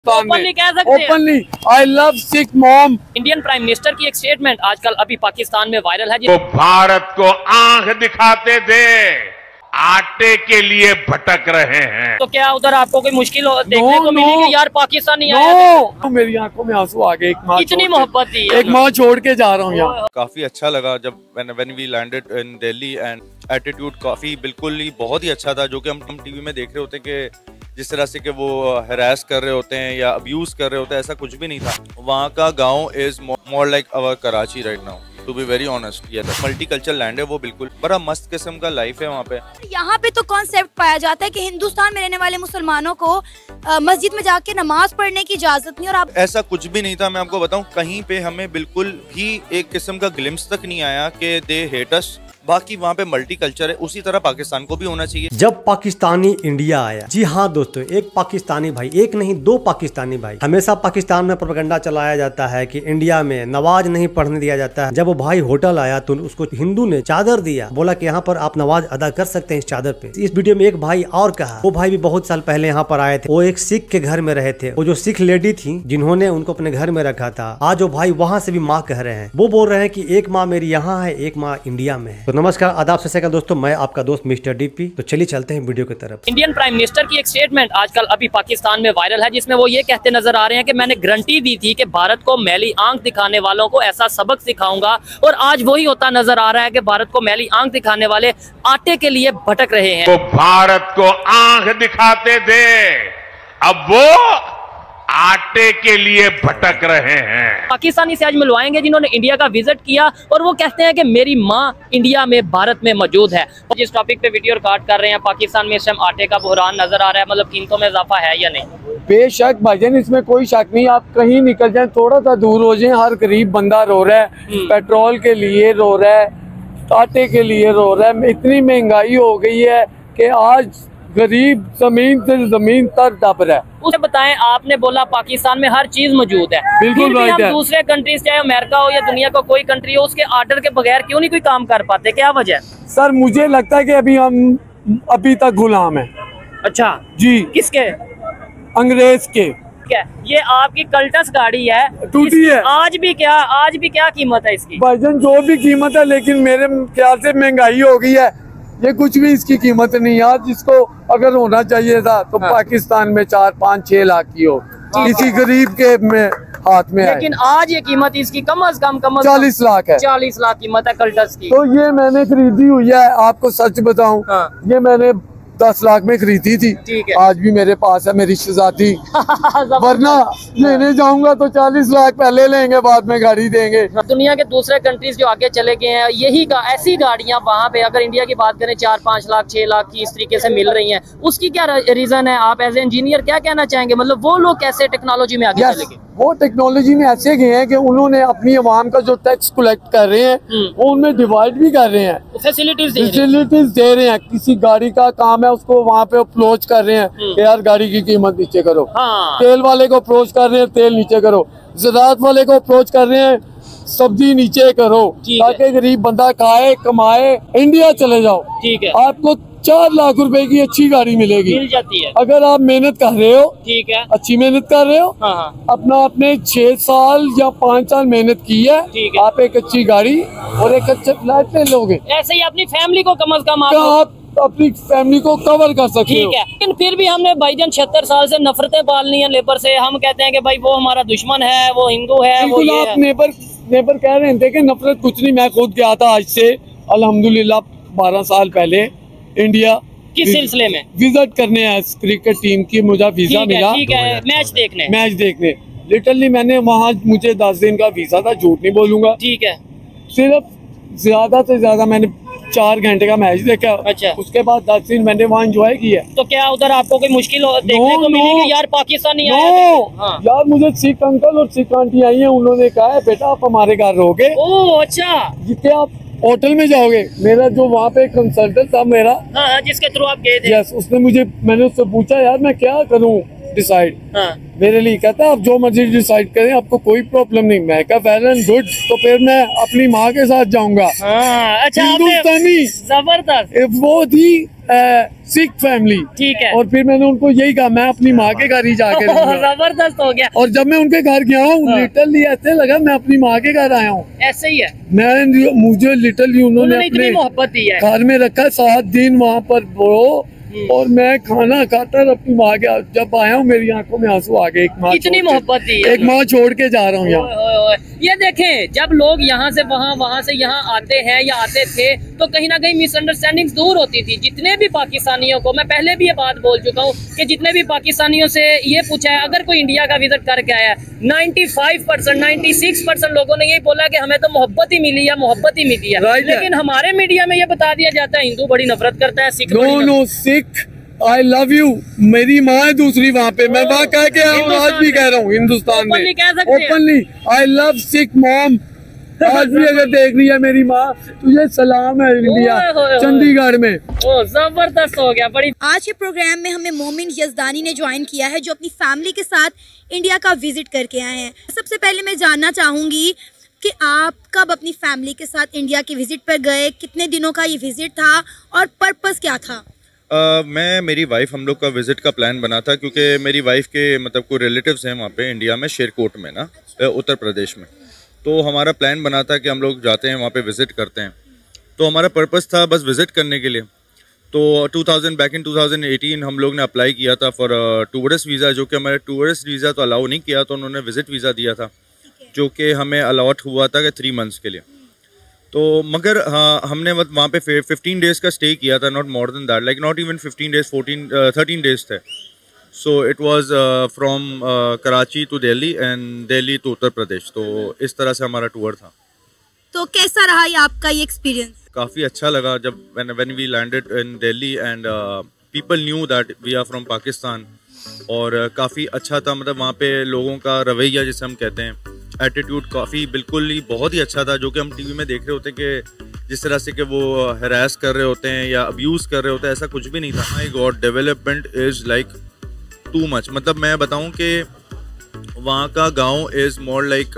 Openly कह सकते हैं। Openly I love Sikh mom. Indian prime minister की एक स्टेटमेंट आजकल अभी पाकिस्तान में वायरल है। तो भारत को आंख दिखाते थे, आटे के लिए भटक रहे हैं। तो क्या उधर आपको कोई मुश्किल देखने को मिली कि यार पाकिस्तान नहीं आया? तो मेरी आंखों में आंसू आ गए। एक माँ कितनी मोहब्बत थी, एक माँ छोड़ के जा रहा हूँ यहाँ। काफी अच्छा लगा जब when we landed in Delhi and attitude काफी बिल्कुल ही बहुत ही अच्छा था, जो कि हम टीवी में देख रहे होते हैं कि जिस तरह से कि वो हरास कर रहे होते हैं या अब्यूज कर रहे होते हैं, ऐसा कुछ भी नहीं था। वहाँ का गांव is more like our Karachi right now, to be very honest. ये मल्टी कल्चर लैंड है वो, बिल्कुल बड़ा मस्त किस्म का लाइफ है वहाँ पे। यहाँ पे तो कॉन्सेप्ट पाया जाता है कि हिंदुस्तान में रहने वाले मुसलमानों को मस्जिद में जाके नमाज पढ़ने की इजाजत नहीं, और आप ऐसा कुछ भी नहीं था। मैं आपको बताऊं, कहीं पे हमें बिल्कुल भी एक किस्म का ग्लिम्स तक नहीं आया कि दे हेट अस। बाकी वहाँ पे मल्टी कल्चर है, उसी तरह पाकिस्तान को भी होना चाहिए। जब पाकिस्तानी इंडिया आया, जी हाँ दोस्तों, एक पाकिस्तानी भाई, एक नहीं दो पाकिस्तानी भाई। हमेशा पाकिस्तान में प्रोपेगेंडा चलाया जाता है कि इंडिया में नमाज नहीं पढ़ने दिया जाता है। जब वो भाई होटल आया तो उसको हिंदू ने चादर दिया, बोला कि यहाँ पर आप नमाज अदा कर सकते हैं इस चादर पे। इस वीडियो में एक भाई और कहा, वो भाई भी बहुत साल पहले यहाँ पर आए थे, वो एक सिख के घर में रहे थे। वो जो सिख लेडी थी जिन्होंने उनको अपने घर में रखा था, आज वो भाई वहाँ से भी माँ कह रहे हैं। वो बोल रहे हैं कि एक माँ मेरी यहाँ है, एक माँ इंडिया में है। तो नमस्कार, आदाब, सत श्री अकाल दोस्तों, मैं आपका दोस्त मिस्टर डीपी। तो चलिए चलते हैं वीडियो की तरफ। इंडियन प्राइम मिनिस्टर की एक स्टेटमेंट आजकल अभी पाकिस्तान में वायरल है, जिसमें वो ये कहते नजर आ रहे हैं कि मैंने गारंटी दी थी कि भारत को मैली आंख दिखाने वालों को ऐसा सबक सिखाऊंगा, और आज वही होता नजर आ रहा है कि भारत को मैली आंख दिखाने वाले आटे के लिए भटक रहे हैं। तो भारत को आंख दिखाते थे, अब वो आटे के लिए भटक रहे हैं। पाकिस्तानी से आज मिलवाएंगे जिन्होंने इंडिया का विजिट किया, और वो कहते हैं कि मेरी माँ इंडिया में भारत में मौजूद है। तो जिस टॉपिक पे वीडियो रिकॉर्ड कर रहे हैं, पाकिस्तान में इस टाइम आटे का बहरान नजर आ रहा है, मतलब कीमतों में इजाफा है या नहीं? बेशक भाईजान, इसमें कोई शक नहीं। आप कहीं निकल जाए, थोड़ा सा दूर हो जाए, हर गरीब बंदा रो रहा है, पेट्रोल के लिए रो रहा है, आटे के लिए रो रहा है। इतनी महंगाई हो गई है कि आज गरीब जमीन से जमीन तक दब रहा है। उसे बताएं, आपने बोला पाकिस्तान में हर चीज मौजूद है, बिल्कुल फिर भी हम है। दूसरे कंट्रीज, चाहे अमेरिका हो या दुनिया का कोई कंट्री हो, उसके ऑर्डर के बगैर क्यों नहीं कोई काम कर पाते? क्या वजह है? सर मुझे लगता है कि अभी तक गुलाम है। अच्छा जी, किसके? अंग्रेज के। क्या ये आपकी कल्टस गाड़ी है, टूटी है। आज भी क्या कीमत है इसकी? भाईजान जो भी कीमत है, लेकिन मेरे ख्याल से महंगाई हो गई है, ये कुछ भी इसकी कीमत नहीं है। जिसको अगर होना चाहिए था तो पाकिस्तान में 4, 5, 6 लाख की हो, किसी गरीब के में हाथ में, लेकिन आज ये कीमत इसकी कम अज कम 40 लाख है। 40 लाख कीमत है कल्टस की। तो ये मैंने खरीदी हुई है, आपको सच बताऊं, ये मैंने 10 लाख में खरीदी थी। ठीक है। आज भी मेरे पास है मेरी शहजादी। वरना लेने जाऊंगा तो 40 लाख पहले लेंगे, बाद में गाड़ी देंगे। दुनिया के दूसरे कंट्रीज जो आगे चले गए हैं, यही ऐसी गाड़ियां वहाँ पे, अगर इंडिया की बात करें, 4, 5 लाख 6 लाख की इस तरीके से मिल रही हैं। उसकी क्या रीजन है? आप एज ए इंजीनियर क्या कहना चाहेंगे? मतलब वो लोग कैसे टेक्नोलॉजी में आगे चले गए? वो टेक्नोलॉजी में ऐसे गए हैं कि उन्होंने अपनी आवाम का जो टैक्स कलेक्ट कर रहे हैं, वो उनमें डिवाइड भी कर रहे हैं, फैसिलिटीज दे रहे हैं। किसी गाड़ी का काम है, उसको वहाँ पे अप्रोच कर रहे हैं कि यार गाड़ी की कीमत नीचे करो। तेल वाले को अप्रोच कर रहे हैं, तेल नीचे करो। ज़राअत वाले को अप्रोच कर रहे हैं, सब्जी नीचे करो, ताकि गरीब बंदा खाए, कमाए, इंडिया चले जाओ। ठीक है। आपको 4 लाख रुपए की अच्छी गाड़ी मिल जाती है अगर आप मेहनत कर रहे हो। ठीक है, अच्छी मेहनत कर रहे हो। आपने 6 साल या 5 साल मेहनत की है, आप एक अच्छी गाड़ी और एक अच्छे फ्लैट ले लोगे। ऐसे ही अपनी फैमिली को कम अज कम आप अपनी फैमिली को कवर कर सकते हो। ठीक है, लेकिन फिर भी हमने भाईजान 76 साल से नफरतें पालनी है लेबर से। हम कहते हैं कि भाई वो हमारा दुश्मन है, वो हिंदू है, वो ये आप नेबर कह रहे थे कि नफरत कुछ नहीं। मैं खुद गया था आज से अल्हम्दुलिल्लाह 12 साल पहले इंडिया। किस सिलसिले में? विजिट करने क्रिकेट टीम की मुझे वीजा मिला। ठीक है, मैच देखने। लिटरली मैंने वहाँ, मुझे 10 दिन का वीजा था, झूठ नहीं बोलूंगा। ठीक है। सिर्फ ज्यादा से ज्यादा मैंने 4 घंटे का मैच देखा। अच्छा। उसके बाद 10 दिन मैंने वहाँ एंजॉय किया। तो क्या उधर आपको कोई मुश्किल देखने को मिली कि यार पाकिस्तान नहीं आया? यार मुझे सिख अंकल और सिख आंटी आई है, उन्होंने कहा है बेटा आप हमारे घर रहोगे। ओह अच्छा। जितने आप होटल में जाओगे। मेरा जो वहाँ पे कंसल्टेंट था मेरा, जिसके थ्रू आप गए थे। यस, मैंने उससे पूछा यार मैं क्या करूँ डिसाइड। मेरे लिए कहता है आप जो मर्जी डिसाइड करें, आपको कोई प्रॉब्लम नहीं। मैं कहा वेल एंड गुड, तो फिर मैं अपनी माँ के साथ जाऊंगा। अच्छा, हिंदुस्तानी जबरदस्त। वो थी सिख फैमिली। ठीक है। और फिर मैंने उनको यही कहा मैं अपनी माँ के घर ही जाके रहूंगा। जबरदस्त हो गया। और जब मैं उनके घर गया हूँ लिटरली ऐसे लगा मैं अपनी माँ के घर आया हूँ। ऐसे ही है। मुझे लिटरली उन्होंने इतनी मोहब्बत दी है। घर में रखा 7 दिन वहाँ पर वो और मैं खाना खाता अपनी माँ के। जब आया हूँ मेरी आंखों में आंसू आ गए। एक माँ इतनी मोहब्बत दी है। एक माँ छोड़ के जा रहा हूँ यहाँ। ये देखें जब लोग यहाँ से वहाँ, वहाँ से यहाँ आते हैं या आते थे तो कहीं ना कहीं मिसअंडरस्टैंडिंग दूर होती थी। जितने भी पाकिस्तानियों को, मैं पहले भी ये बात बोल चुका हूँ कि जितने भी पाकिस्तानियों से ये पूछा है अगर कोई इंडिया का विजिट करके आया, 95% 96% लोगों ने यही बोला कि हमें तो मोहब्बत ही मिली है, मोहब्बत ही मिली है। लेकिन हमारे मीडिया में ये बता दिया जाता है हिंदू बड़ी नफरत करता है, Sikh Sikh I love you. मेरी माँ है दूसरी वहाँ पे। मैं वहाँ कह के आज भी कह रहा हूँ हिंदुस्तान में openly I love Sikh mom. आज भी अगर देख रही है मेरी माँ तुझे सलाम है इंडिया चंडीगढ़ में। जबरदस्त हो गया। बड़ी आज के प्रोग्राम में हमें मोमिन यजदानी ने ज्वाइन किया है जो अपनी फैमिली के साथ इंडिया का विजिट करके आए हैं। सबसे पहले मैं जानना चाहूंगी कि आप कब अपनी फैमिली के साथ इंडिया के विजिट पर गए, कितने दिनों का ये विजिट था और पर्पस क्या था? मैं मेरी वाइफ हम लोग का विज़िट का प्लान बना था क्योंकि मेरी वाइफ के मतलब कोई रिलेटिव्स हैं वहाँ पे इंडिया में, शेरकोट में ना, उत्तर प्रदेश में। तो हमारा प्लान बना था कि हम लोग जाते हैं वहाँ पे विज़िट करते हैं। तो हमारा पर्पस था बस विज़िट करने के लिए। तो 2018 हम लोग ने अप्लाई किया था फॉर टूरिस्ट वीज़ा, जो कि हमारे टूरिस्ट वीज़ा तो अलाउ नहीं किया, तो उन्होंने विज़िट वीज़ा दिया था जो कि हमें अलॉट हुआ था कि 3 मंथ्स के लिए। तो मगर हाँ हमने वहाँ पे 15 डेज़ का स्टे किया था, not more than that, like not even 15 days, 13 days थे। So it was from Karachi to Delhi and Delhi to Uttar Pradesh. तो इस तरह से हमारा टूर था। तो कैसा रहा ये आपका ये एक्सपीरियंस? काफ़ी अच्छा लगा जब when we landed in Delhi and people knew that we are from Pakistan। और काफ़ी अच्छा था, मतलब वहाँ पे लोगों का रवैया जिसे हम कहते हैं, एटीट्यूड काफ़ी बिल्कुल ही बहुत ही अच्छा था। जो कि हम टीवी में देख रहे होते कि जिस तरह से कि वो हरास कर रहे होते हैं या अब्यूज़ कर रहे होते हैं, ऐसा कुछ भी नहीं था। My god, development is like too much. मतलब मैं बताऊं कि वहाँ का गांव is more like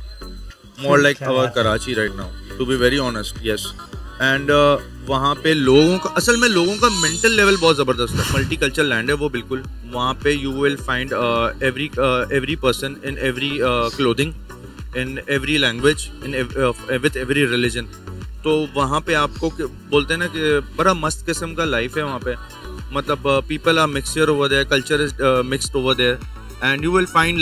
our Karachi right now, to be very honest. Yes. And वहाँ पे लोगों का, असल में लोगों का मेंटल लेवल बहुत ज़बरदस्त है। मल्टी कल्चरल लैंड है वो बिल्कुल। वहाँ पे you will find every person in every clothing, in every language, in with every religion. तो वहाँ पे आपको बोलते हैं ना कि बड़ा मस्त किस्म का लाइफ है वहाँ पे। मतलब people are mixture over there, culture is mixed over there and you will find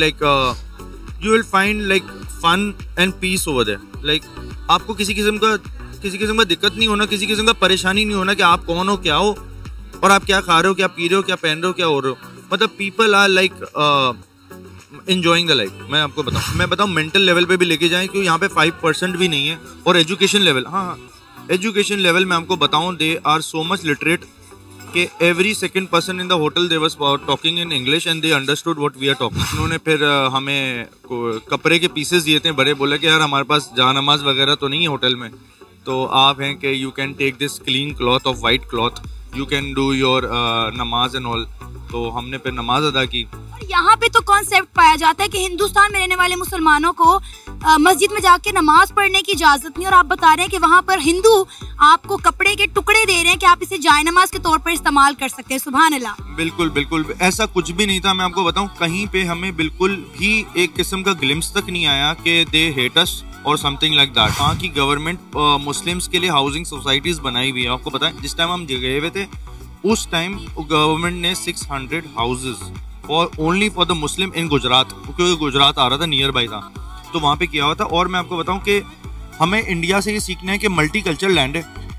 like fun and peace over there. Like आपको किसी किस्म का दिक्कत नहीं होना, किसी किस्म का परेशानी नहीं होना कि आप कौन हो, क्या हो और आप क्या खा रहे हो, क्या पी रहे हो, क्या पहन रहे हो, क्या हो रहे हो। मतलब people are like enjoying the life. मैं आपको बताऊँ मेंटल लेवल पे भी लेके जाएं, क्योंकि यहाँ पे 5% भी नहीं है। और एजुकेशन लेवल, हाँ एजुकेशन लेवल मैं आपको बताऊँ, they are so much literate कि every second person in the hotel they was talking in English and they understood what we are talking. उन्होंने फिर हमें कपड़े के पीसेस दिए थे बड़े, बोले कि यार हमारे पास जहानमाज वगैरह तो नहीं है होटल में, तो आप हैं कि you can take this clean cloth of white cloth, you can do your namaz and all. तो हमने फिर नमाज अदा की। यहाँ पे तो कॉन्सेप्ट पाया जाता है कि हिंदुस्तान में रहने वाले मुसलमानों को मस्जिद में जाके नमाज पढ़ने की इजाजत नहीं, और आप बता रहे हैं कि वहाँ पर हिंदू आपको कपड़े के टुकड़े दे रहे हैं कि आप इसे जाए नमाज के तौर पर इस्तेमाल कर सकते हैं। सुभान अल्लाह। बिल्कुल बिल्कुल ऐसा कुछ भी नहीं था। मैं आपको बताऊं कहीं पे हमें बिल्कुल भी एक किस्म का ग्लिम्स तक नहीं आया कि दे हेट अस और समथिंग लाइक दैट। वहाँ की गवर्नमेंट मुस्लिम्स के लिए हाउसिंग सोसाइटीज बनाई हुई है। आपको पता है जिस टाइम हम गए हुए थे उस टाइम गवर्नमेंट ने 600 houses only for the Muslim in Gujarat, क्योंकि गुजरात आ रहा था, नियर बाई था, तो वहाँ पे किया हुआ था। और मैं आपको बताऊं कि हमें इंडिया से ये सीखना है कि मल्टी कल्चर लैंड है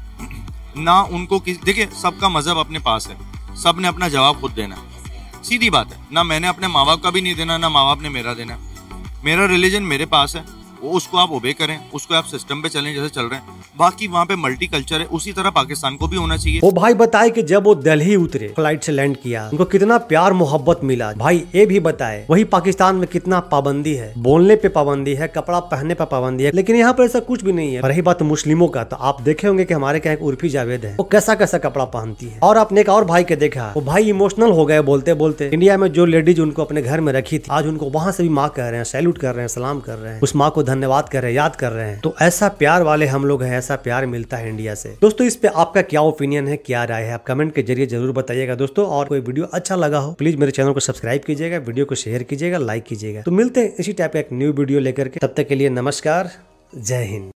ना। उनको देखिए सबका मजहब अपने पास है, सब ने अपना जवाब खुद देना है, सीधी बात है। ना मैंने अपने माँ बाप का भी नहीं देना, ना माँ बाप ने मेरा देना। मेरा रिलीजन मेरे पास है, वो उसको आप ओबे करें, उसको आप सिस्टम पे चलें जैसे चल रहे हैं। बाकी वहाँ पे मल्टी कल्चर है, उसी तरह पाकिस्तान को भी होना चाहिए। वो भाई बताए कि जब वो दिल्ली उतरे, फ्लाइट से लैंड किया, उनको कितना प्यार मोहब्बत मिला। भाई ये भी बताए वही पाकिस्तान में कितना पाबंदी है, बोलने पे पाबंदी है, कपड़ा पहनने पे पाबंदी है, लेकिन यहाँ पर ऐसा कुछ भी नहीं है। रही बात मुस्लिमों का, तो आप देखे होंगे कि हमारे क्या एक उर्फी जावेद है, वो कैसा कैसा कपड़ा पहनती है। और आपने एक और भाई के देखा, वो भाई इमोशनल हो गए बोलते बोलते। इंडिया में जो लेडीज उनको अपने घर में रखी थी, आज उनको वहाँ से भी माँ कह रहे हैं, सैल्यूट कर रहे हैं, सलाम कर रहे हैं, उस माँ को धन्यवाद कर रहे हैं, याद कर रहे हैं। तो ऐसा प्यार वाले हम लोग हैं, ऐसा प्यार मिलता है इंडिया से। दोस्तों इस पे आपका क्या ओपिनियन है, क्या राय है, आप कमेंट के जरिए जरूर बताइएगा दोस्तों। और कोई वीडियो अच्छा लगा हो प्लीज मेरे चैनल को सब्सक्राइब कीजिएगा, वीडियो को शेयर कीजिएगा, लाइक कीजिएगा। तो मिलते हैं इसी टाइप का एक न्यू वीडियो लेकर के, तब तक के लिए नमस्कार, जय हिंद।